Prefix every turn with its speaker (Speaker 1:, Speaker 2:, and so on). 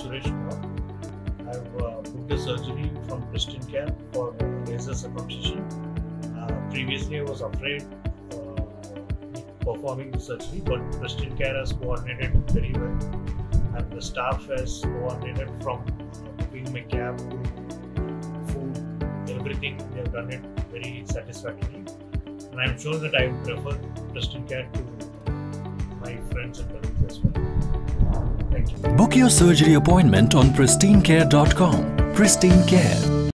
Speaker 1: Suresh Kumar. I've booked a surgery from Pristine Care for laser circumcision. Previously, I was afraid performing the surgery, but Pristine Care has coordinated very well, and the staff has coordinated from booking my cab to food, everything. They have done it very satisfactorily, and I'm sure that I would prefer Pristine Care to my friends and colleagues as well. Thank you.
Speaker 2: Book your surgery appointment on pristinecare.com. Pristine Care.